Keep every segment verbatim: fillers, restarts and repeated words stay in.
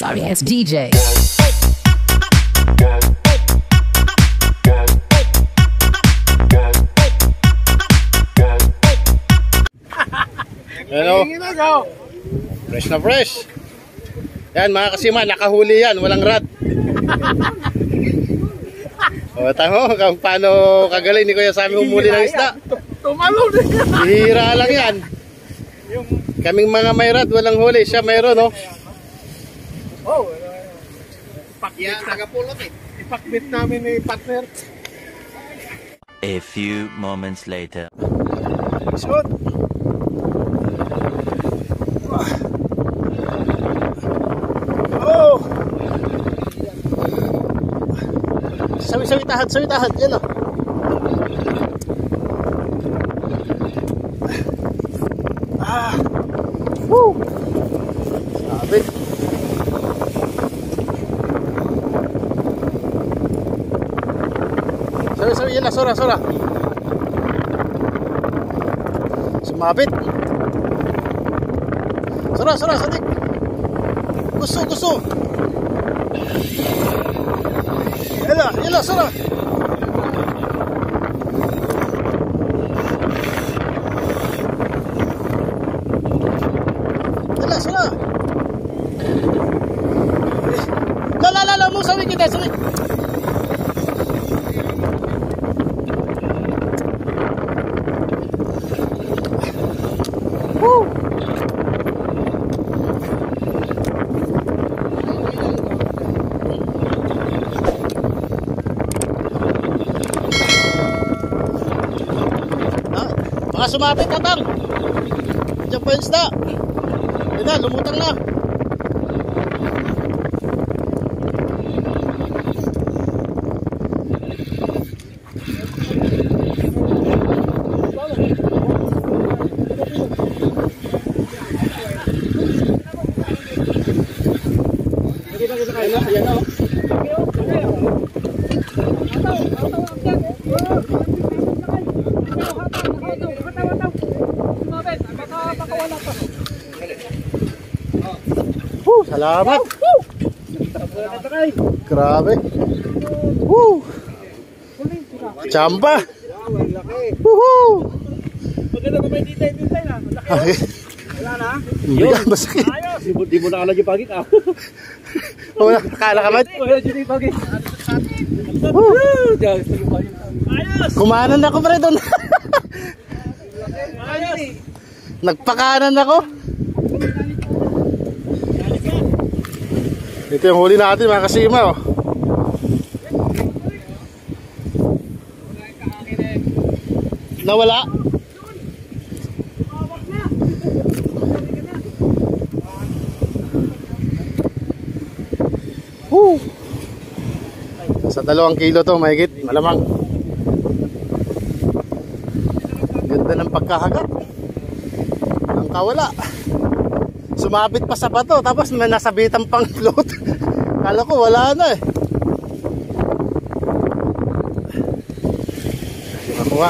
sorry ass D J. Hello. Fresh na fresh. Yan mga kasima, nakahuli yan, walang rad. O tamo kung paano kagaling ni Kuya Sammy humuli ng isda. Tumalo din. Hihira lang yan. Kaming mga may rad, walang huli. Siya mayroon, no? Oh, pakbit tagapulot eh. Ipakbit namin ni partner. A few moments later. Shoot. Oh. Sawi-sawi tahan, sawi tahan. Yan o. Ah. Woo. Sabi. Sawi-sawi, yan na, sora, sora. Sumabit. Sora, sora, sadik. Gusto, gusto. Yala, yala, sora. Yala, sora. Lala, lala, mo sawi kita, sawi. Woo! Baka sumapit ka tang. Diyan pa yung isda. Yan na, lumutang na. Ayan na, oh. Woo, salamat. Grabe. Woo. Chamba. Woohoo. Maganda ka may ditay-ditay na. Wala na? Yun. Masakit. Di mo na kala yung pagit ah. Wala, kala ka ba? Wala yung pagit. Kumanan ako pre doon. Nagpakanan ako. Ito yung huli natin mga kasima, oh. Nawala. Woo. Sa dalawang kilo to, mahigit, malamang. Ganda ng pagkahagat. Ang kawala. Sumabit pa sa bato, tapos may nasabitan pang float. Kala ko wala na eh. Makuha.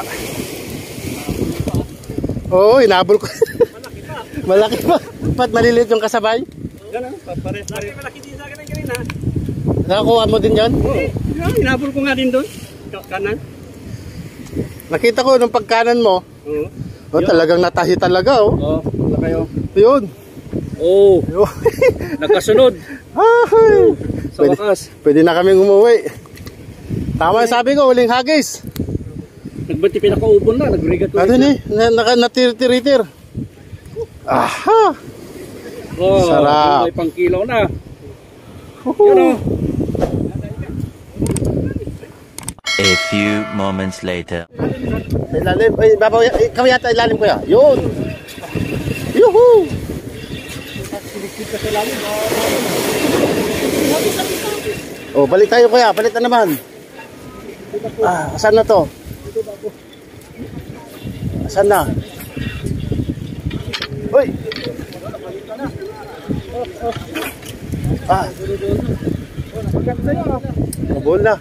Oo, oh, inabol ko. Malaki pa. Pat maliliit yung kasabay. Ganun, pare-pare. Malaki din sa akin ang kanina. Nakakuha mo din yan? Oo. Yeah, inabol ko nga din doon. Kanan. Nakita ko nung pagkanan mo. Oo. Oh, talagang natahi talaga, oh. Oo, wala kayo. Yun. Oo. Oh, nakasunod. Ay. Sa Pwede, wakas. pwede na kaming umuwi. Tama yung sabi ko, huling hagis. Nagbati pinakaubon na, nagrigat. Ano ni? Naka natir-tiritir. Aha. Oh, sarap. may pang kilo na. Yun, oh. A few moments later. Ilalim, ay, babaw, ikaw yata ilalim ko ya. Yun. Yuhu. Oh, balik tayo kuya, balik na naman. Ah, asan na to? Asan na? Uy. Ah. Nabol na.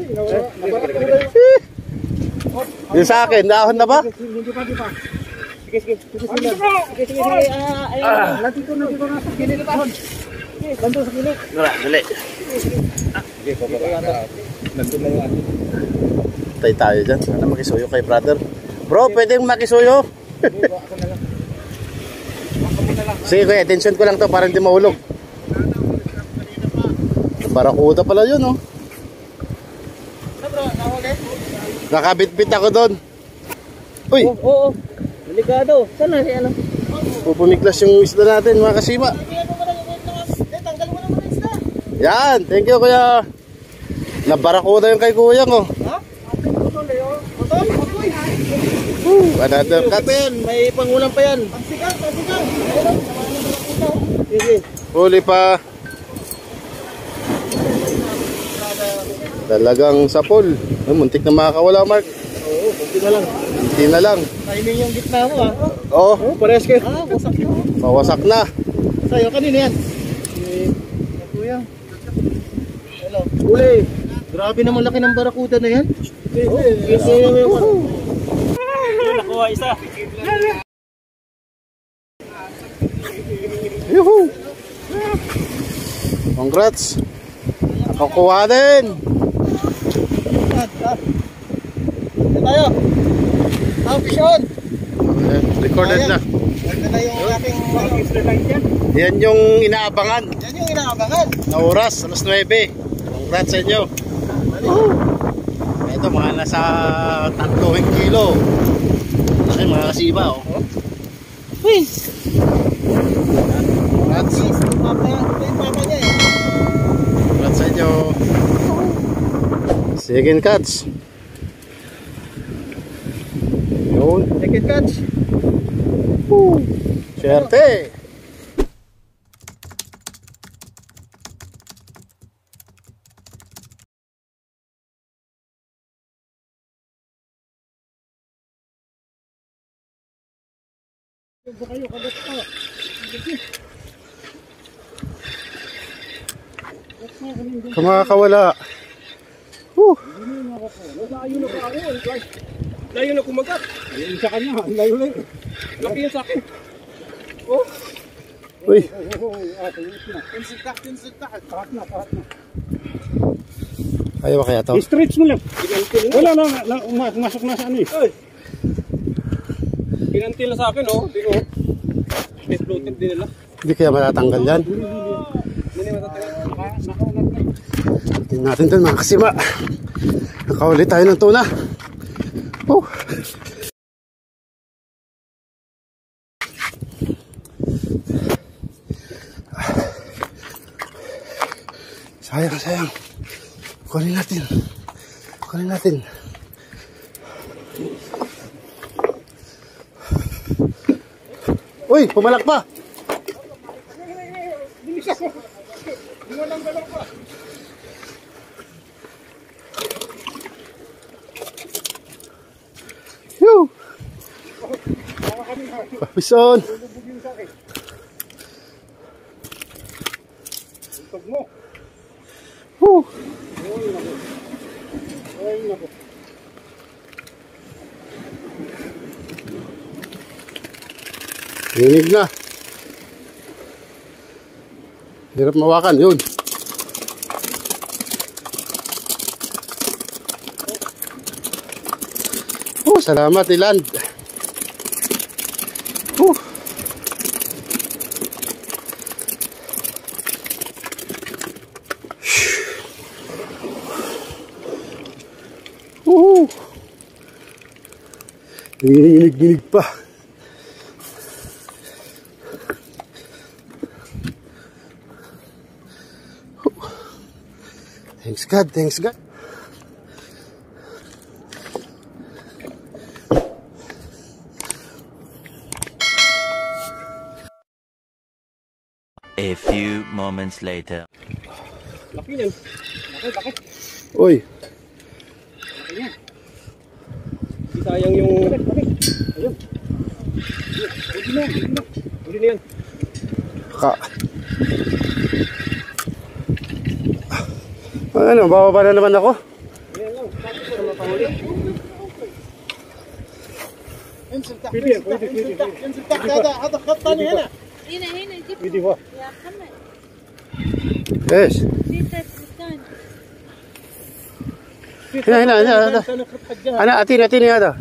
Yung sa akin, dahon na ba? Hindi pa, hindi pa. Sige, sige. Sige, sige. Sige, sige. Ah, ayun. Nandito na dito na sa gilid ahon. Sige, bando sa kilik. Wala, dali. Sige, bababa. Nandun na yung atin. Tay tayo dyan. Sana makisuyo kay brother. Bro, pwedeng makisuyo? Sige, ako na lang. Ako muna lang. Sige kuya, attention ko lang to para hindi mahulog. Barakuda pala yun, oh. Ano bro, nahuli? Nakabitbit ako doon. Uy, Oo, oo. Delikado. Saan na si ano? pupumiglas yung isda natin, mga kasima. Tanggal mo naman ang isda. Yan, thank you kuya. Nabarakuda yung kay kuya ko. Ha? Putol eh, oh. Putol? Putol? Woo, another Ano cut. pa yan? May pangulam pa yan. Ang sigaw, ang sigaw. Sige. Huli pa. Talagang sapol. Ay, muntik na makakawala, Mark. Oo, kunti na lang. Hindi na lang. Timing yung gitna mo ah. Oh, Oo, parehas kayo. Ah, wasak yun. pawasak na. Sa'yo, kanina yan. Si Kuya. Hello. Uli. Grabe naman laki ng barakuda na yan. Oo, kasi yung ano. Nakuha isa. Yuhu! Congrats! Nakakuha din! Ito tayo. Ang vision. Eh, recorded na. Ito na yung ating register line dyan. Yan yung inaabangan Yan yung inaabangan. na oras, alas nuwebe. Congrats sa inyo. Ito mga nasa tatluhing kilo. Laki mga kasiba, oh. Uy! Congrats. Ito yung papa niya eh. Congrats sa inyo. Second catch. Yun. Second catch. Woo! Swerte! Kumakawala. Woo! Layo na pa ako. Layo na kumagat. Layo sa kanya. Layo na. Laki yun sa akin. Oh. Uy! Pinsitak, pinsitak. Tahat na, tahat na. Ayaw kaya to? I-stretch mo lang. Wala na, na, na masok na sa ano eh. Pinantil na sa akin oh. Di ko. Exploted din nila. Hindi kaya matatanggal yan. Hindi matatanggal. Tingnan natin dun mga kasima. Nakahuli tayo ng tuna. Oh. Sayang, sayang. Kunin natin. Kunin natin. Uy, pumalak pa. Bilis ako. Hindi mo lang galaw pa. Yoo! Papison! Tug mo. Woo! Ay, nako. Hinig na. Hirap mawakan, yun. Oh, salamat, iland. Oh. Oh. Ginig-ginig pa. Thanks God, thanks God. A few moments later. Laki yan. Laki, laki. Uy, Laki yan. Hindi sayang yung... Ayun. Huli na, huli na. Huli na yan. ka. Ano, bababa na naman ako. Ayan lang, tapos na makahuli. Pwede yan, pwede, pwede. Insultak, hada, hada, hada niya na. هنا هنا جيب Pwede ba? يا محمد Yes. Hina, hina, hina, hina. Ana, atin, atin nga daw.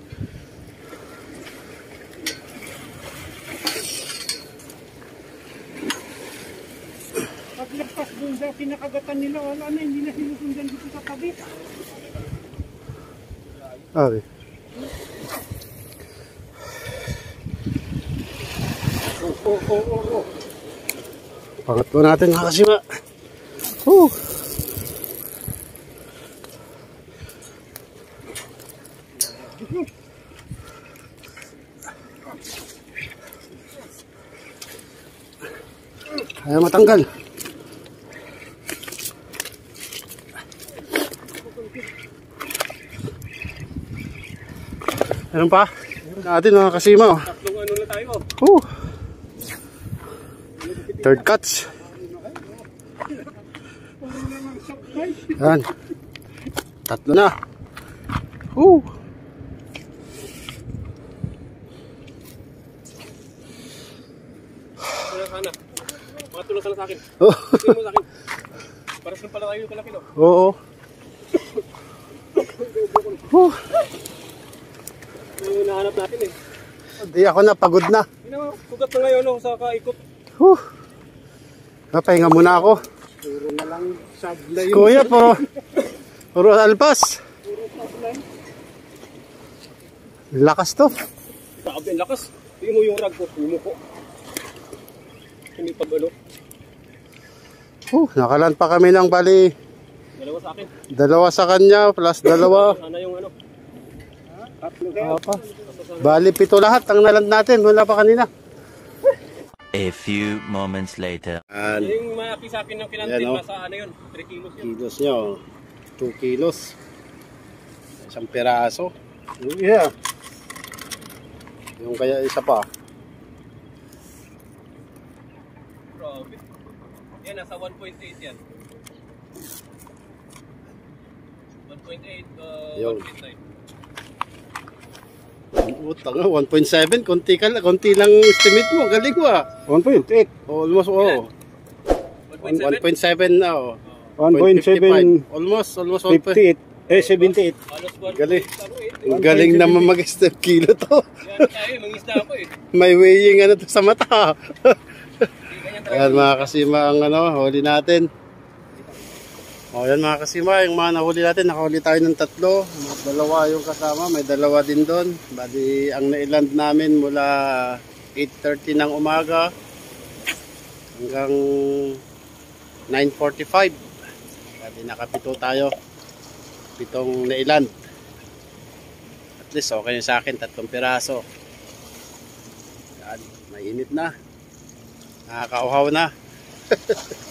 Paglagpas dun sa pinakagatan nila, wala na, hindi na sinusundan dito sa tabi. Okay. Oh, oh, oh, oh, oh. Pangatlo natin mga kasima. Woo! Kaya matanggal. Meron pa? Natin mga kasima. Oh. Tatlong ano na tayo. Woo! Third cuts. Yan. Tatlo na. Woo! Kaya sana. Mga tulong sana sa akin. Oh. Tulong mo sa akin. Para saan pala tayo kalaki, no? Oo. Woo! Yung hinahanap natin eh. Di ako na, pagod na. Hindi naman, sugat na ngayon no, sa kaikot. Woo! Napahinga muna ako. Puro na lang sablay. Kuya, puro, puro alpas. Puro sablay. Lakas to. Grabe ang lakas. Tingin mo yung rag ko, pumuko. Hindi pag ano. Uh, nakalan pa kami ng bali. Dalawa sa akin. Dalawa sa kanya, plus dalawa. Sana yung ano. Tatlo kayo. Apa. Bali, pito lahat ang naland natin. Wala pa kanina. A few moments later. And Yung malaki sa akin ng kinantin, Yan, oh. nasa ano yun, three kilos yun. kilos nyo, two kilos. Isang piraso. Yeah. Yung kaya isa pa. Grabe. Yan, nasa one point eight yan. one point eight, uh, Yun. one point nine. Utang nga, one point seven. Konti, ka, konti lang estimate mo. Galing mo ah. one point eight. Almost, oh. one one point point seven? seven na oh. one point seven. Almost, almost one point fifty-eight. Eh, seventy-eight. Halos one Galing. point eight. Ang galing naman mag-step kilo to. Yan tayo, mangisda ako eh. May weighing ano to sa mata. Hindi ganyan talaga. Ayan mga kasima ang ano, huli natin. O yan mga kasima, yung mga nahuli natin, nakahuli tayo ng tatlo. Dalawa yung kasama, may dalawa din doon. Bali, ang nailand namin mula eight thirty ng umaga hanggang nine forty-five. Bali, nakapito tayo. Pitong nailand. At least okay na sa akin, tatlong piraso. Yan, mainit na. Nakakauhaw na.